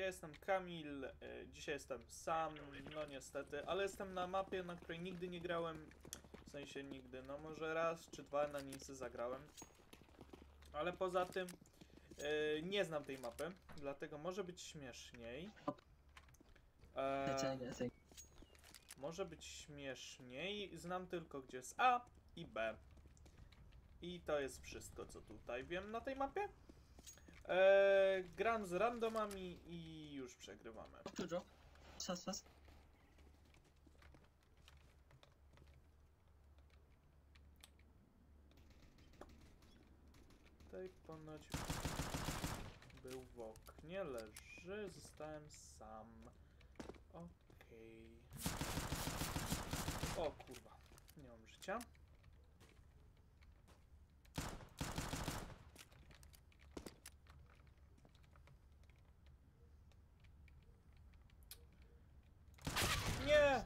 jestem Kamil, dzisiaj jestem sam, no niestety, ale jestem na mapie, na której nigdy nie grałem, w sensie nigdy, no może raz czy dwa na niej zagrałem, ale poza tym nie znam tej mapy, dlatego może być śmieszniej. Może być śmieszniej, znam tylko gdzie jest A i B. I to jest wszystko, co tutaj wiem na tej mapie. Gram z randomami i już przegrywamy. Tutaj ponoć był w oknie, leży, zostałem sam. Okej. O kurwa, nie mam życia. Nie!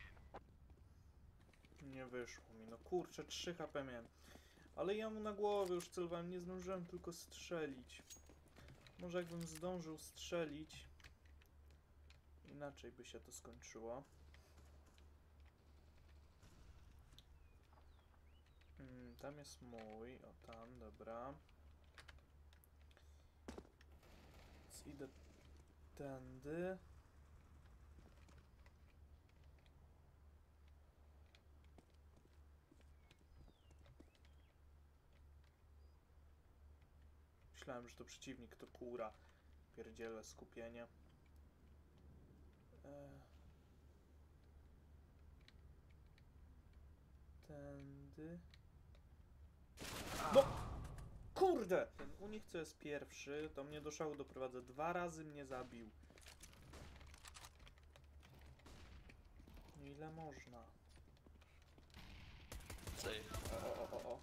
Nie wyszło mi, no kurczę, 3 HP miałem. Ale ja mu na głowę już celowałem, nie zdążyłem tylko strzelić. Może jakbym zdążył strzelić, inaczej by się to skończyło. Tam jest mój, o tam, dobra. Więc idę tędy. Myślałem, że to przeciwnik, to kura. Pierdzielę, skupienie. Tędy. No! Kurde! Ten u nich, co jest pierwszy, to mnie do szału doprowadza. 2 razy mnie zabił. Ile można? O.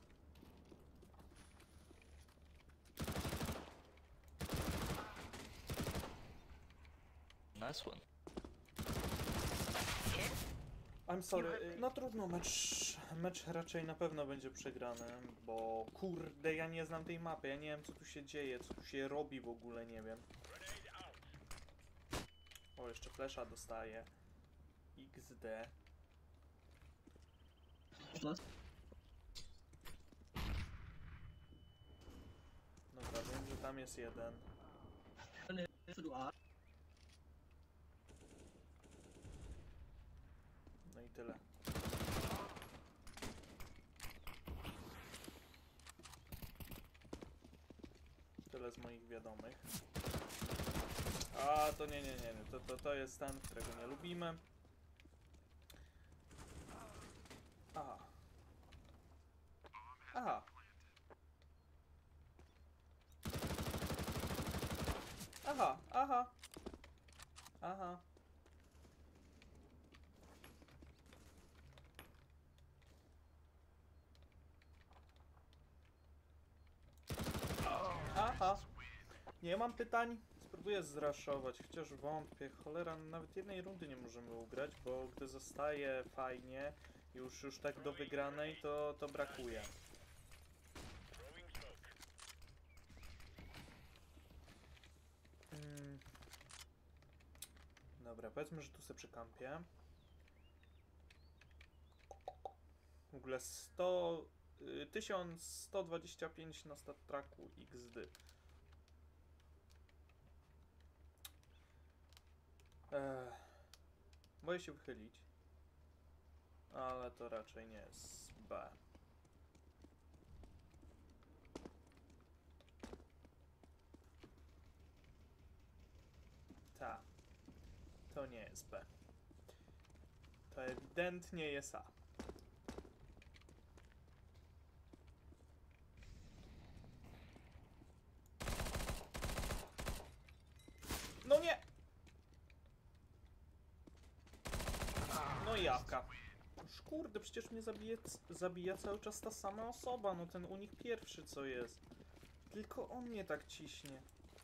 Nice one. I'm sorry, no trudno, mecz raczej na pewno będzie przegrany, bo kurde, ja nie znam tej mapy, ja nie wiem co tu się dzieje, co tu się robi w ogóle, nie wiem. O, jeszcze flesza dostaję. XD. Dobra, wiem, że tam jest jeden. No i tyle. Tyle z moich wiadomych. A, to nie. To jest ten, którego nie lubimy. Aha. Aha. Aha, aha. Aha. Aha. Nie mam pytań. Spróbuję zraszować, chociaż wątpię. Cholera, nawet jednej rundy nie możemy ugrać, bo gdy zostaje fajnie, już tak do wygranej, to brakuje. Dobra, powiedzmy, że tu sobie przykampię. W ogóle 1125 na StatTracku XD. Boję się wychylić. Ale to raczej nie jest B. Ta. To nie jest B. To ewidentnie jest A. No nie! No i jawka. Już kurde, przecież mnie zabija cały czas ta sama osoba. No ten u nich pierwszy co jest. Tylko on mnie tak ciśnie.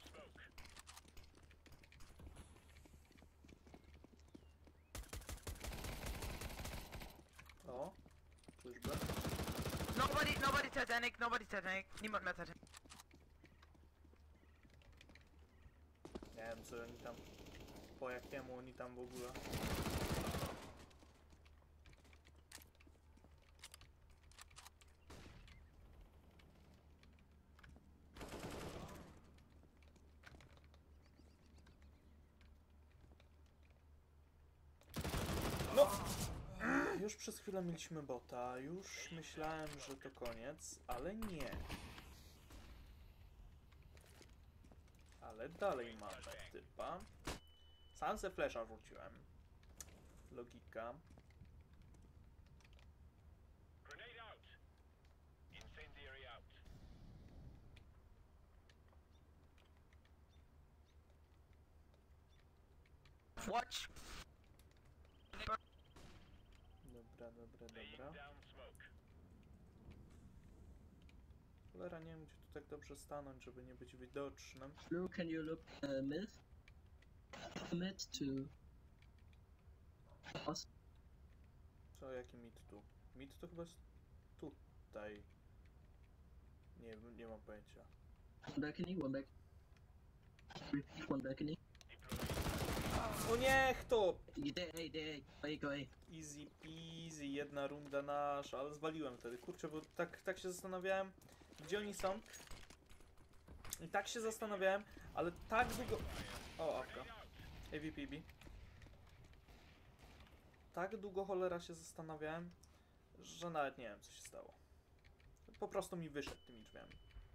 O, czyżby? Nobody Titanic, niemand mehr Titanic. Nie wiem, co oni tam, po jakiemu oni tam w ogóle. No! Już przez chwilę mieliśmy bota, już myślałem, że to koniec, ale nie. Ale dalej mamy typa. Sam se flesza rzuciłem. Logika. Watch. Dobra. Cholera, nie wiem gdzie tu tak dobrze stanąć, żeby nie być widocznym. Blue, can you look mid? Mid to us. Co, jaki mit tu? Mit to chyba jest tutaj. Nie wiem, nie mam pojęcia. One balcony, one back. Repeat, one balcony. O niech to! There, go A. Easy peasy, jedna runda nasza, ale zwaliłem wtedy, kurczę, bo tak się zastanawiałem, gdzie oni są. I tak się zastanawiałem, ale tak długo... O, apka. AVPB. Tak długo cholera się zastanawiałem, że nawet nie wiem co się stało. Po prostu mi wyszedł tymi drzwiami.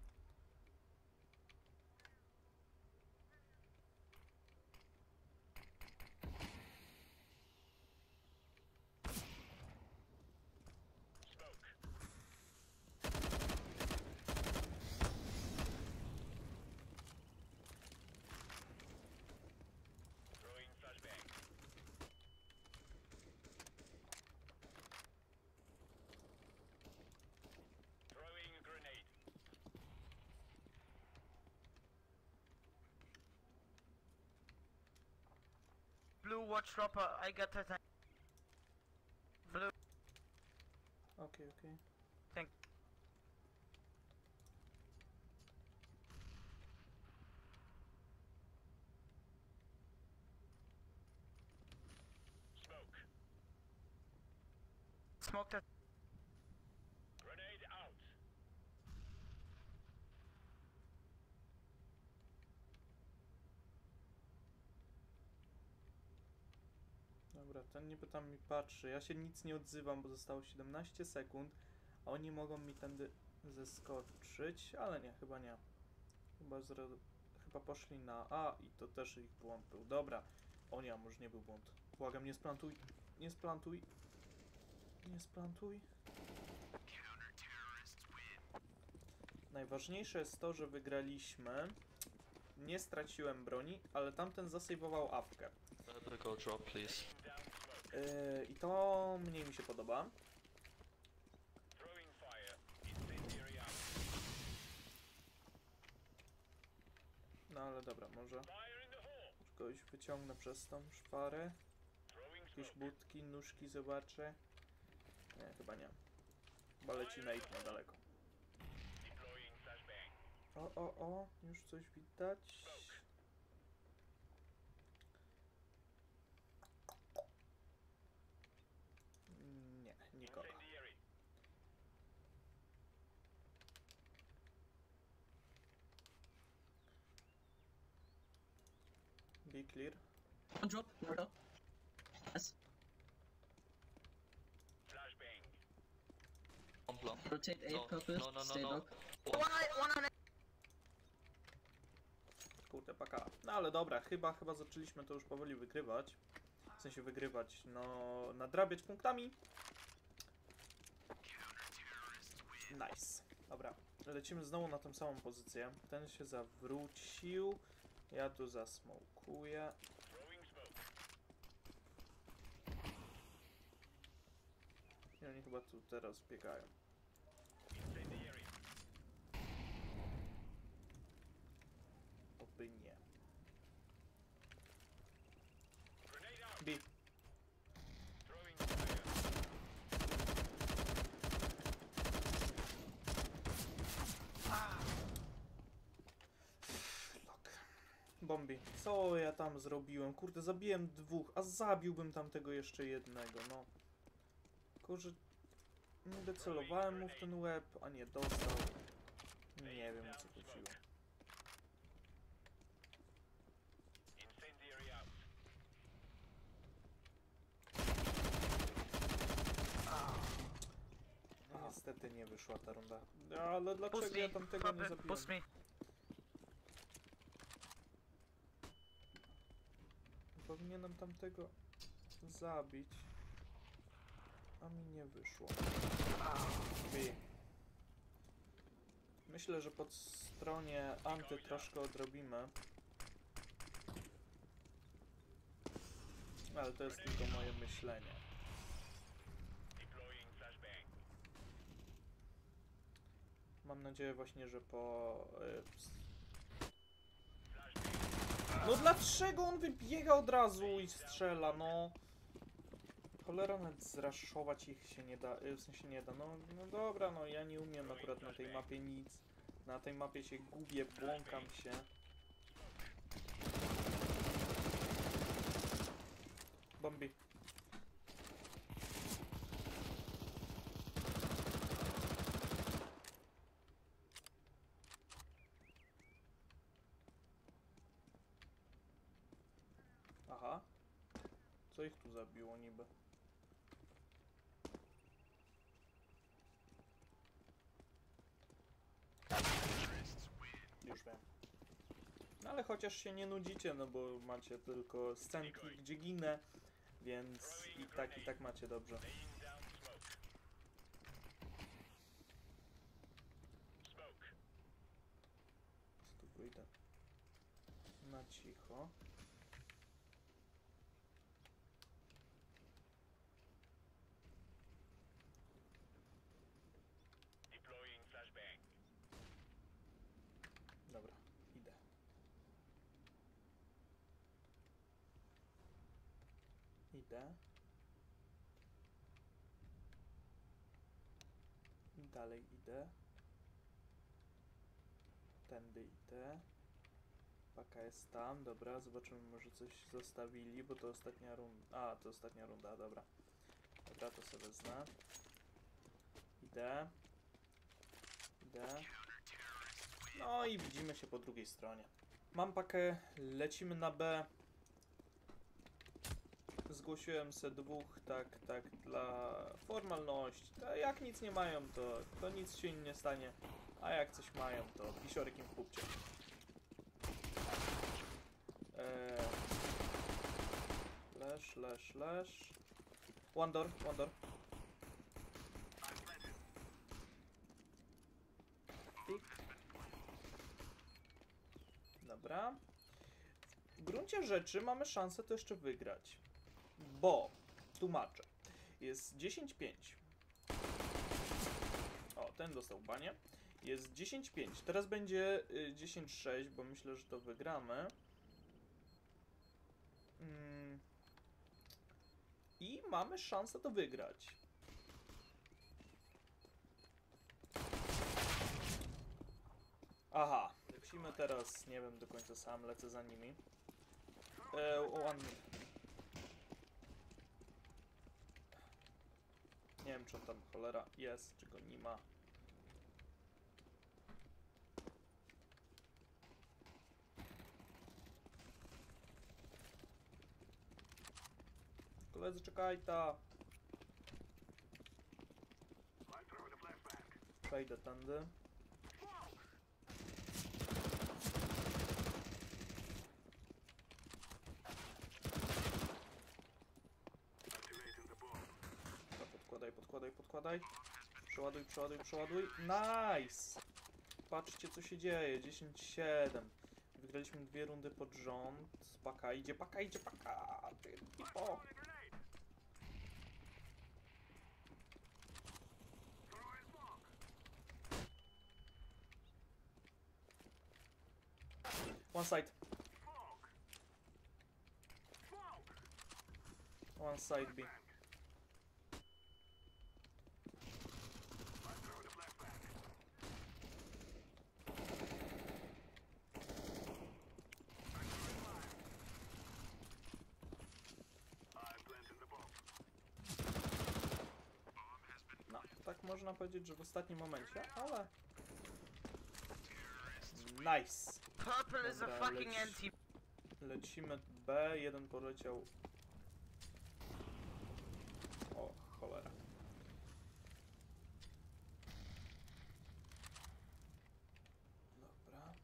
Blue, watch dropper. I got that. Blue. Okej. Thank. Smoke that. Dobra, ten niby tam mi patrzy. Ja się nic nie odzywam, bo zostało 17 sekund, a oni mogą mi tędy zeskoczyć, ale nie, chyba nie. Chyba poszli na A i to też ich błąd był. Dobra. O nie, a może nie był błąd. Błagam, nie splantuj. Nie splantuj. Nie splantuj. Najważniejsze jest to, że wygraliśmy. Nie straciłem broni, ale tamten zasejwował awkę. Better go drop, please. I to mniej mi się podoba. No ale dobra, może kogoś wyciągnę przez tą szparę. Jakieś budki, nóżki zobaczę. Nie, chyba nie. Chyba leci nate na daleko. O, już coś widać. Nie, nikogo. Be clear. One drop, murder. Yes. One block. Rotate A, No, purple, no, stay low. One on it. Kurde, paka. No ale dobra, chyba zaczęliśmy to już powoli wygrywać. W sensie wygrywać, no, nadrabiać punktami. Nice. Dobra, lecimy znowu na tą samą pozycję. Ten się zawrócił. Ja tu zasmokuję. I oni chyba tu teraz biegają. Oby nie. B. Bombi. Co ja tam zrobiłem? Kurde, zabiłem 2, a zabiłbym tamtego jeszcze jednego, no. Tylko, że nie docelowałem mu w ten łeb, a nie dostał. Nie wiem, o co chodziło. No, niestety nie wyszła ta runda. Ale Boost dlaczego me. ja tamtego nie zabiłem? Boost me. Powinienem tamtego zabić, a mi nie wyszło. Bij. Myślę, że pod stronie anty troszkę odrobimy. Ale to jest tylko moje myślenie. Mam nadzieję właśnie, że po... No dlaczego on wybiega od razu i strzela, no? Cholera, nawet zraszować ich się nie da, w sensie nie da, no dobra, no ja nie umiem akurat na tej mapie nic. Na tej mapie się gubię, błąkam się. Bombi. Aha. Co ich tu zabiło niby? Już wiem. No ale chociaż się nie nudzicie, no bo macie tylko scenki, gdzie ginę, więc i tak macie dobrze. Tu wyjdę na cicho. Dobra, idę. Idę. Dalej idę. Tędy idę. Paka jest tam, dobra, zobaczymy, może coś zostawili, bo to ostatnia runda. A, to ostatnia runda, dobra. Dobra, to sobie wezmę. Idę. Idę. No i widzimy się po drugiej stronie. Mam pakę, lecimy na B. Zgłosiłem se 2, tak, dla formalności. To jak nic nie mają, to nic się im nie stanie. A jak coś mają, to pisioryk im kupcie. Flash. One door. Tik. Dobra. W gruncie rzeczy mamy szansę to jeszcze wygrać. Bo, tłumaczę, jest 10-5. O, ten dostał banie. Jest 10-5. Teraz będzie 10-6, bo myślę, że to wygramy. I mamy szansę to wygrać. Aha, lecimy teraz, nie wiem do końca sam, lecę za nimi. One minute. Nie wiem, czy on tam cholera jest, czy go nie ma. Koledzy, czekaj ta. Wejdę tędy. Podkładaj. Przeładuj. Nice! Patrzcie, co się dzieje. 10-7. Wygraliśmy 2 rundy pod rząd. Paka idzie. Tipo. One side. One side B. można powiedzieć, że w ostatnim momencie, ale... Nice! Purple is a Dobra, fucking leć- anti. Lecimy B, jeden poleciał... O, cholera. Dobra.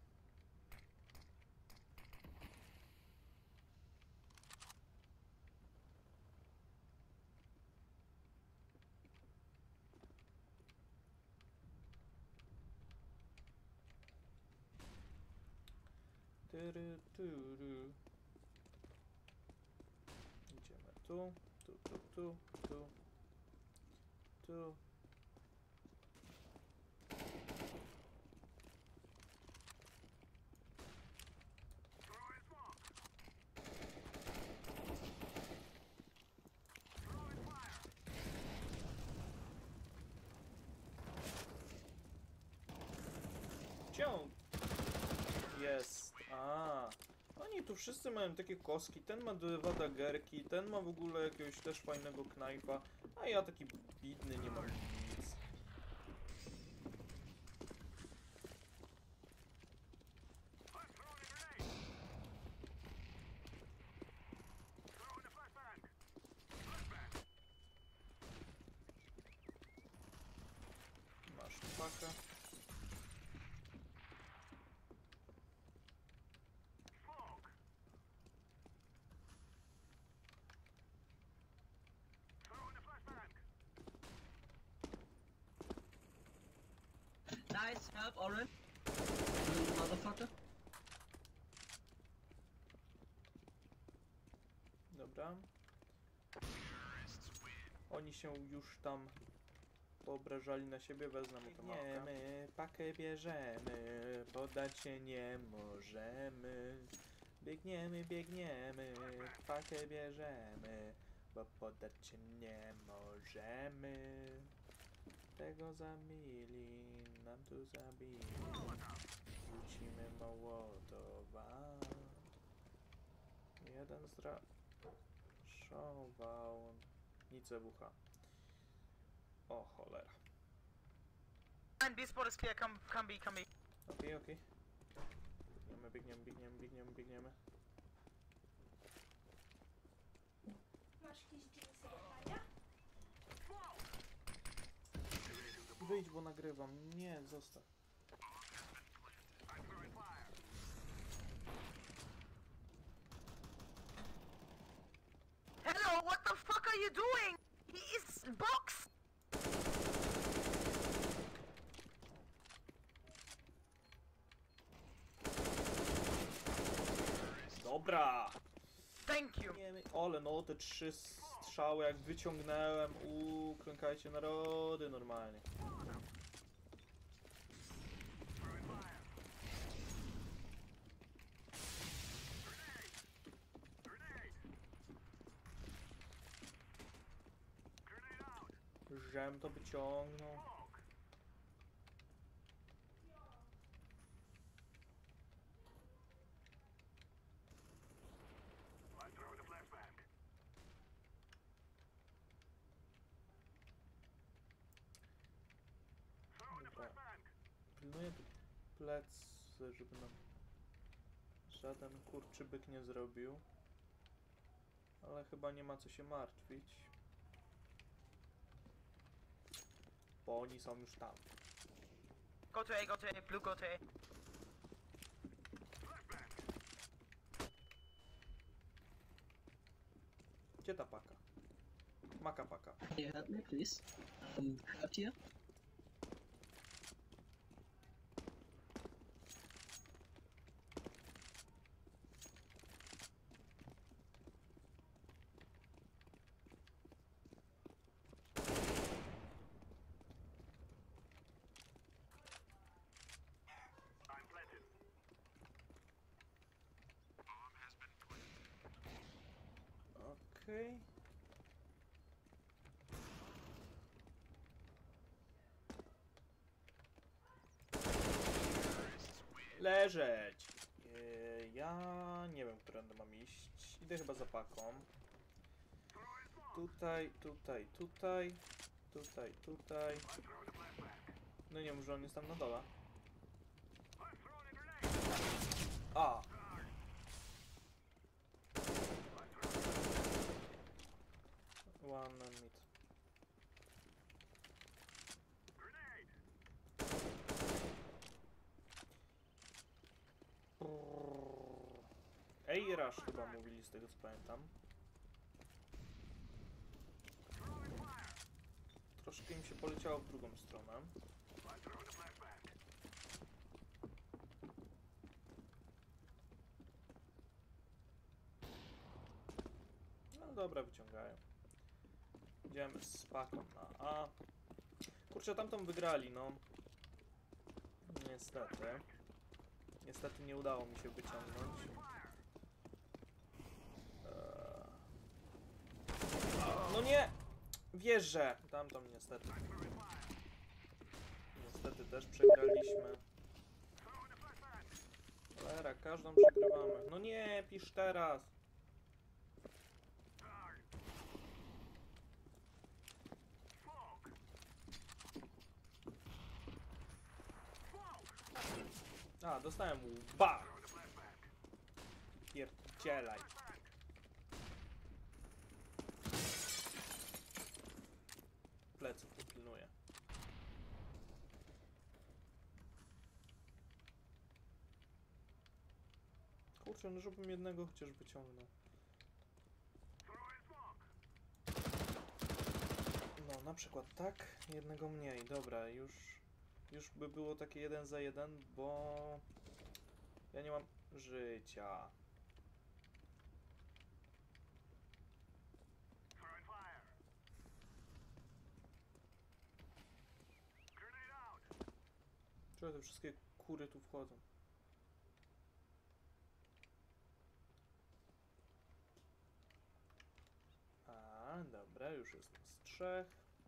Tyry, tyry. Idziemy tu, tu. Gdzie on jest? A, oni tu wszyscy mają takie kostki. Ten ma dwa dagerki, ten ma w ogóle jakiegoś też fajnego knajpa, a ja taki bidny nie mam nic. Masz pakę. Nice, help, orange. Little motherfucker. Dobra. Oni się już tam poobrażali na siebie, wezmę mu tę mapkę. Biegniemy, pakę bierzemy, poddać się nie możemy. Biegniemy, pakę bierzemy, bo poddać się nie możemy. Tego zabili, nam tu zabili. Rzucimy Mołotowa. Jeden zraszował. Nic wybucha. O cholera. And B spot is clear. Come B, come B. Okej. Biegniemy. Masz jakieś dżinsy do prania? Wyjdź, bo nagrywam. Nie, zostaw. Hello, what the fuck are you doing? He is box. Dobra! Thank you. Ale no, te 3 strzały jak wyciągnąłem. Klękajcie narody normalnie. Żem to wyciągnął. Dobra. Pilnuję tu plecy, żeby nam żaden kurczybyk nie zrobił. Ale chyba nie ma co się martwić. Bo oni są już tam. Go to A, blue go to A. Gdzie ta paka? Maka paka. Can you help me, please? Craft here. Okej. Leżeć! Ja nie wiem, którędy mam iść. Idę chyba za paką. Tutaj. tutaj. No nie, może on jest tam na dole. A! One man mid. Ej, Rush chyba mówili z tego co pamiętam. Troszkę im się poleciało w drugą stronę. No dobra, wyciągają. Idziemy z paką na A. Kurczę, tamtą wygrali, no. Niestety. Niestety nie udało mi się wyciągnąć. No nie! Wierzę! Tamtą niestety. Niestety też przegraliśmy. Cholera, każdą przegrywamy. No nie, pisz teraz! A, dostałem łba! Pierdzielaj. Pleców tu pilnuję. Kurczę, no żebym jednego chociaż wyciągnął. No, na przykład tak, jednego mniej. Dobra, już by było takie 1 za 1, bo ja nie mam życia. Czemu te wszystkie kury tu wchodzą? A, dobra, już jest nas 3.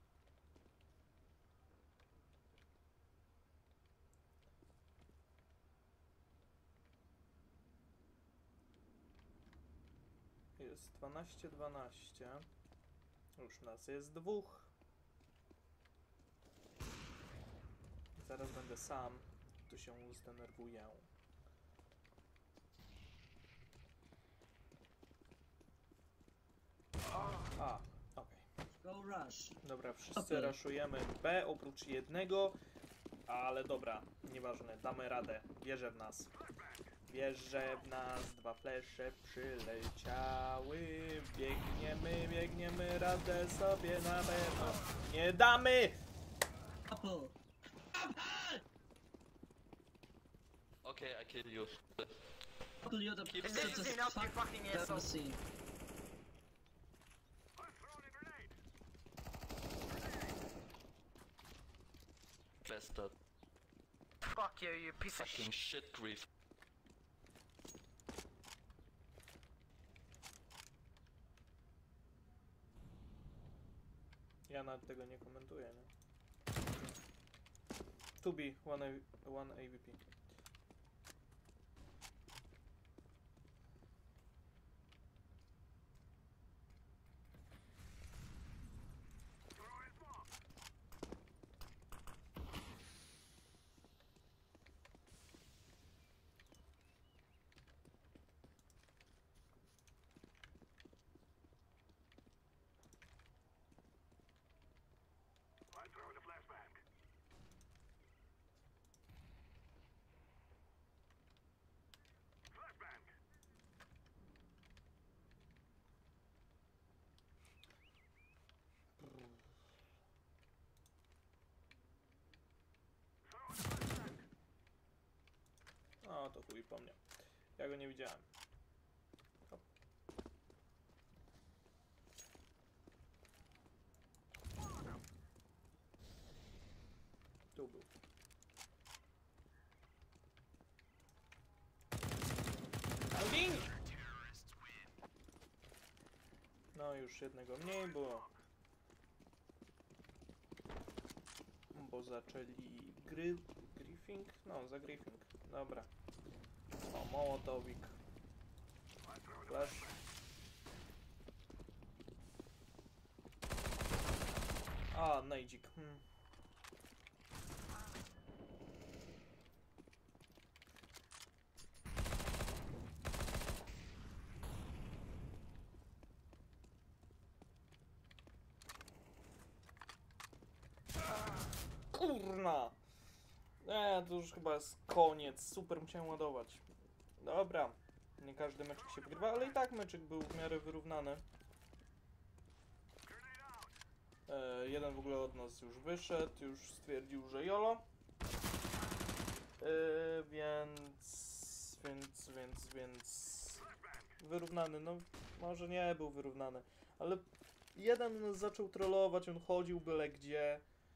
Jest 12-12. Już nas jest 2. Zaraz będę sam. Tu się zdenerwuję. A, okej. Go rush. Dobra, wszyscy Okej. raszujemy B oprócz jednego. Ale dobra, nieważne, damy radę. Wierzę w nas. Wierzę w nas. 2 flesze przyleciały. Biegniemy, radę sobie na pewno nie damy! Apple. Okay, I kill you. Apple, you're the Keep This is enough, you fucking I've ever asshole. seen. Bastard. Fuck you, you piece of Fucking shit. shit grief. Ja nawet tego nie komentuję, nie? 2B, one AVP. O, to chuj po mnie. Ja go nie widziałem. Hop. Tu był. Alvin! No już jednego mniej było. Bo zaczęli griefing? No, za griefing. Dobra. O, Mołotowik. Flash. A, nejdzik. Kurna! To już chyba jest koniec. Super, musiałem ładować. Dobra. Nie każdy meczek się wygrywa, ale i tak meczek był w miarę wyrównany. Jeden w ogóle od nas już wyszedł, już stwierdził, że YOLO. Więc wyrównany, no może nie był wyrównany, ale jeden nas zaczął trollować, on chodził byle gdzie,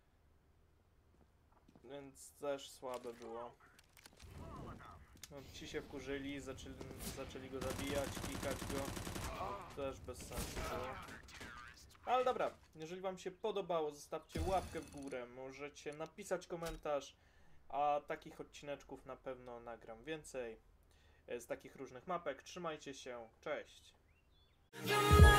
więc też słabe było. No, ci się wkurzyli, zaczęli go zabijać, klikać go, to też bez sensu było. Ale dobra, jeżeli wam się podobało, zostawcie łapkę w górę, możecie napisać komentarz, a takich odcineczków na pewno nagram więcej z takich różnych mapek. Trzymajcie się, cześć! Don't